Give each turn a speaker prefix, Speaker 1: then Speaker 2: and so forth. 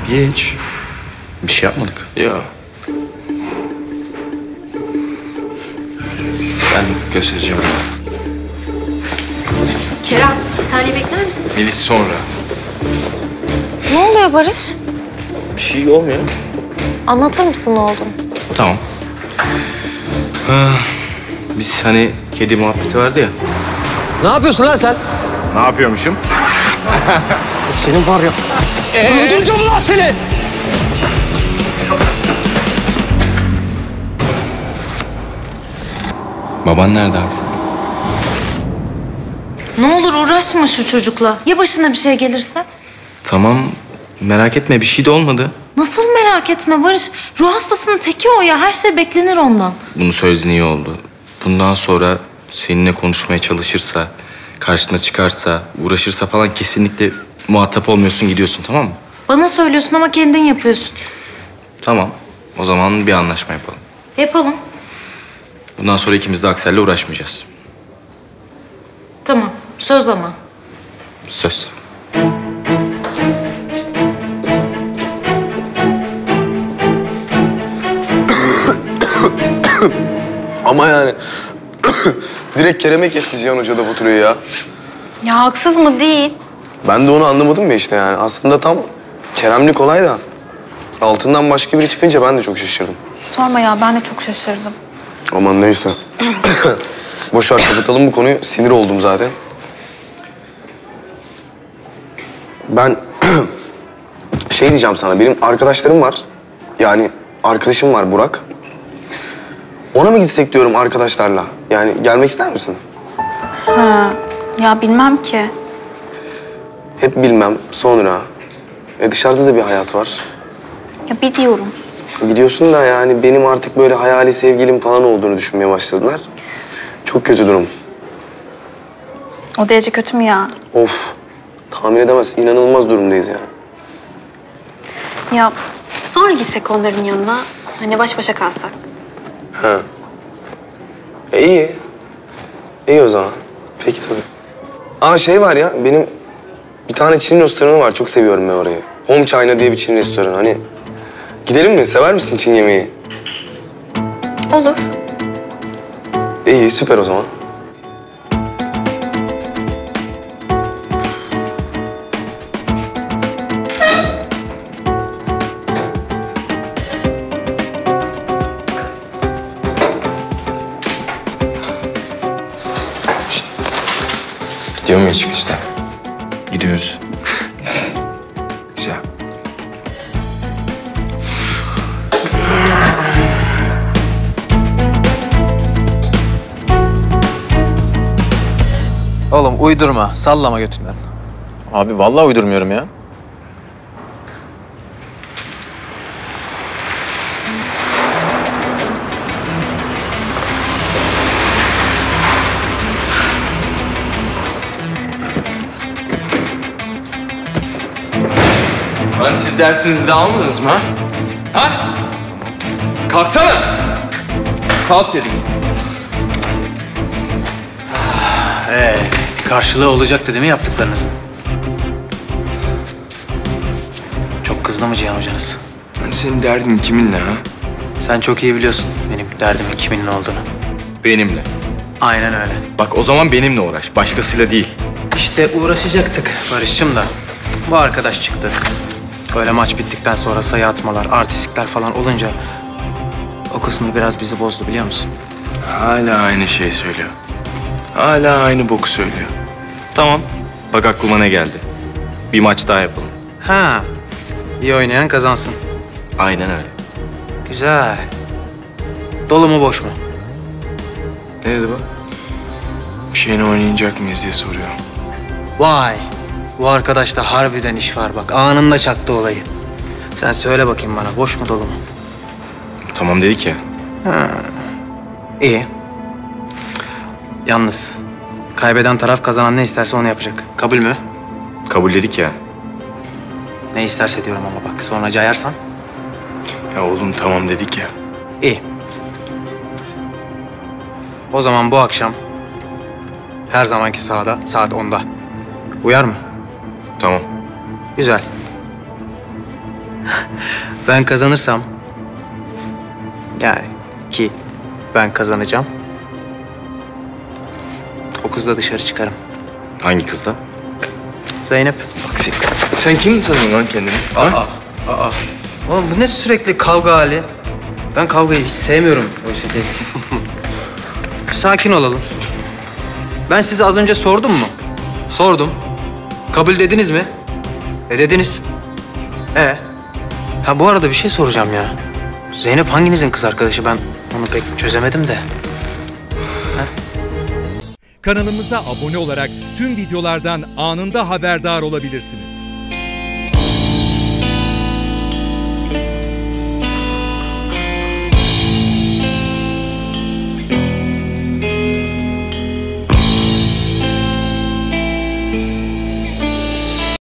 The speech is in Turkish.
Speaker 1: Hiç.
Speaker 2: Bir şey yapmadık.
Speaker 1: Ya. Ben göstereceğim.
Speaker 3: Kerem, bir saniye bekler misin?
Speaker 1: Melis sonra.
Speaker 3: Ne oluyor Barış?
Speaker 2: Bir şey olmuyor.
Speaker 3: Anlatır mısın ne olduğunu?
Speaker 2: Tamam. Biz hani kedi muhabbeti vardı ya.
Speaker 4: Ne yapıyorsun lan sen?
Speaker 2: Ne yapıyormuşum?
Speaker 4: Senin var ya. Öldüreceğim lan seni!
Speaker 2: Baban nerede Aksel?
Speaker 3: Ne olur uğraşma şu çocukla. Ya başına bir şey gelirse?
Speaker 2: Tamam, merak etme bir şey de olmadı.
Speaker 3: Nasıl merak etme Barış? Ruh hastasının teki o ya. Her şey beklenir ondan.
Speaker 2: Bunu söylediğin iyi oldu. Bundan sonra seninle konuşmaya çalışırsa, karşına çıkarsa, uğraşırsa falan kesinlikle muhatap olmuyorsun, gidiyorsun, tamam mı?
Speaker 3: Bana söylüyorsun ama kendin yapıyorsun.
Speaker 2: Tamam. O zaman bir anlaşma yapalım.
Speaker 3: Yapalım.
Speaker 2: Bundan sonra ikimiz de Aksel'le uğraşmayacağız.
Speaker 3: Tamam. Söz ama.
Speaker 2: Söz.
Speaker 5: Ama yani direkt Kerem'e kesti Cihan Hoca da faturayı ya.
Speaker 6: Ya haksız mı? Değil.
Speaker 5: Ben de onu anlamadım ya işte yani. Aslında tam Kerem'lik olay da altından başka biri çıkınca ben de çok şaşırdım.
Speaker 6: Sorma ya, ben de çok şaşırdım.
Speaker 5: Aman neyse. Boş ver, kapatalım bu konuyu. Sinir oldum zaten. Ben şey diyeceğim sana. Benim arkadaşlarım var. Yani arkadaşım var Burak. Ona mı gitsek diyorum arkadaşlarla? Yani gelmek ister misin?
Speaker 6: Ha, ya bilmem ki.
Speaker 5: Hep bilmem. Sonra. Dışarıda da bir hayat var.
Speaker 6: Ya biliyorum.
Speaker 5: Biliyorsun da yani benim artık böyle hayali sevgilim falan olduğunu düşünmeye başladılar. Çok kötü durum.
Speaker 6: O derece kötü mü ya?
Speaker 5: Of. Tahmin edemezsin. İnanılmaz durumdayız yani.
Speaker 6: Ya sonra gitsek onların yanına. Hani baş başa kalsak.
Speaker 5: Ha. İyi. İyi o zaman. Peki tabii. Aa şey var ya, benim bir tane Çin restoranı var. Çok seviyorum ben orayı. Home China diye bir Çin restoranı. Hani gidelim mi? Sever misin Çin yemeği?
Speaker 6: Olur.
Speaker 5: İyi, süper o zaman.
Speaker 1: Gidiyor muyuz çıkışta?
Speaker 2: Gidiyoruz.
Speaker 1: Güzel.
Speaker 4: Oğlum uydurma, sallama götünden.
Speaker 7: Abi vallahi uydurmuyorum ya.
Speaker 1: Lan siz dersinizi de almadınız mı ha? Ha? Kalksana!
Speaker 4: Kalk dedim. Karşılığı olacaktı değil mi yaptıklarınızın? Çok kızdı mı Cihan hocanız?
Speaker 1: Lan senin derdin kiminle ha?
Speaker 4: Sen çok iyi biliyorsun benim derdimin kiminle olduğunu.
Speaker 2: Benimle.
Speaker 4: Aynen öyle.
Speaker 2: Bak o zaman benimle uğraş, başkasıyla değil.
Speaker 4: İşte uğraşacaktık Barış'cığım da. Bu arkadaş çıktı. Böyle maç bittikten sonra sayı atmalar, artistlikler falan olunca... o kısmı biraz bizi bozdu biliyor musun?
Speaker 1: Hala aynı şey söylüyor. Hala aynı boku söylüyor.
Speaker 2: Tamam. Bak aklıma ne geldi. Bir maç daha yapalım.
Speaker 4: Ha, iyi oynayan kazansın.
Speaker 2: Aynen öyle.
Speaker 4: Güzel. Dolu mu boş mu?
Speaker 1: Ne dedi bu? Bir şeyini oynayacak mıyız diye soruyor.
Speaker 4: Vay, bu arkadaşta harbiden iş var bak. Anında çaktı olayı. Sen söyle bakayım bana, boş mu dolu mu?
Speaker 2: Tamam dedik ya.
Speaker 4: İyi. Yalnız kaybeden taraf kazanan ne isterse onu yapacak. Kabul mü?
Speaker 2: Kabul dedik ya.
Speaker 4: Ne isterse diyorum ama bak sonra cayarsan.
Speaker 1: Ya oğlum tamam dedik ya.
Speaker 4: İyi. O zaman bu akşam her zamanki sahada saat 10'da. Uyar mı?
Speaker 2: Tamam.
Speaker 4: Güzel. Ben kazanırsam... Yani ki ben kazanacağım. O kızla dışarı çıkarım.
Speaker 2: Hangi kızla?
Speaker 4: Zeynep.
Speaker 2: Bak sen kim sanıyorsun lan kendini? Ha?
Speaker 4: Oğlum bu ne sürekli kavga hali? Ben kavgayı hiç sevmiyorum oysa ki. Sakin olalım. Ben size az önce sordum mu? Sordum. Kabul dediniz mi? Dediniz. Ha bu arada bir şey soracağım ya. Zeynep hanginizin kız arkadaşı? Ben onu pek çözemedim de.
Speaker 8: Kanalımıza abone olarak tüm videolardan anında haberdar olabilirsiniz.